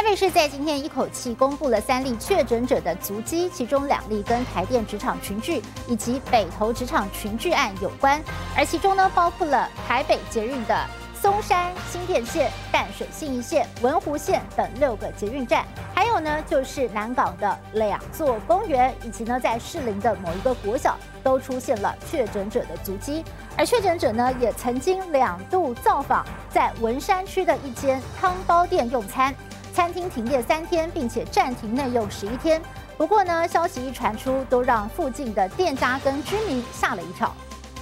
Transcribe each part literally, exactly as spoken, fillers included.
北市在今天一口气公布了三例确诊者的足迹，其中两例跟台电职场群聚以及北投职场群聚案有关，而其中呢包括了台北捷运的松山、新店线、淡水信义线、文湖线等六个捷运站，还有呢就是南港的两座公园，以及呢在士林的某一个国小都出现了确诊者的足迹。而确诊者呢也曾经两度造访在文山区的一间汤包店用餐。 餐厅停业三天，并且暂停内用十一天。不过呢，消息一传出，都让附近的店家跟居民吓了一跳。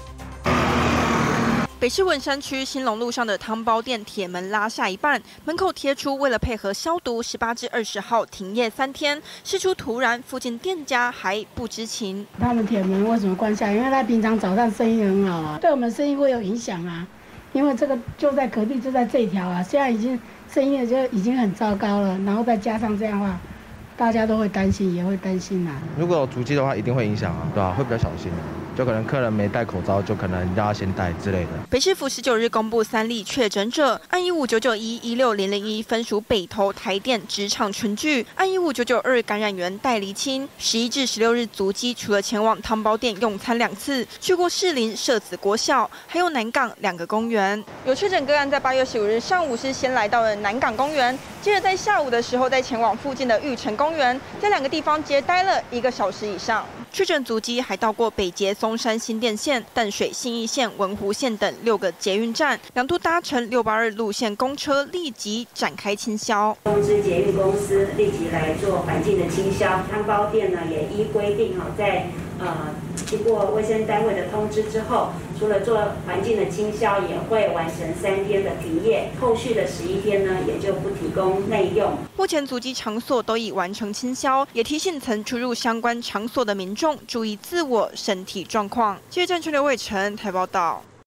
北市文山区兴隆路上的汤包店铁门拉下一半，门口贴出为了配合消毒，十八至二十号停业三天。事出突然，附近店家还不知情。 他们铁门为什么关下？因为他平常早上生意很好啊，对我们生意会有影响啊。因为这个就在隔壁，就在这条啊，现在已经。 生意就已经很糟糕了，然后再加上这样的话，大家都会担心，也会担心啊。 如果有足迹的话，一定会影响啊，对吧、啊？会比较小心，就可能客人没戴口罩，就可能让他先戴之类的。 北市府十九日公布三例确诊者，按一五九九一一六零零一分属北投台电职场群聚，按一五九九二感染源待厘清。十一至十六日足迹，除了前往汤包店用餐两次，去过士林社子国小，还有南港两个公园。有确诊个案在八月十五日上午是先来到了南港公园，接着在下午的时候再前往附近的玉成公园，在两个地方接待了一个小时以上。确诊足迹还到过北捷松山新店线、淡水信义线、文湖线等六个捷运站，两度搭乘六八二路线公车，立即展开清消。 通知捷运公司立即来做环境的清消。汤包店呢也依规定哈，在呃经过卫生单位的通知之后，除了做环境的清消，也会完成三天的停业。后续的十一天呢，也就不提供内用。 目前足迹场所都已完成清消，也提醒曾出入相关场所的民众注意自我身体状况。记者郑春刘伟成台报道。